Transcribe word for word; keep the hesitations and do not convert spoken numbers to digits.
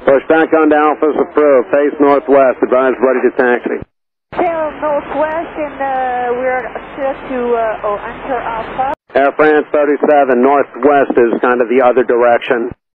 Push back on to Alpha's approved. Face northwest. Advise ready to taxi. Tail northwest, and uh, we're set to uh, oh, enter Alpha. Air France thirty-seven, northwest is kind of the other direction.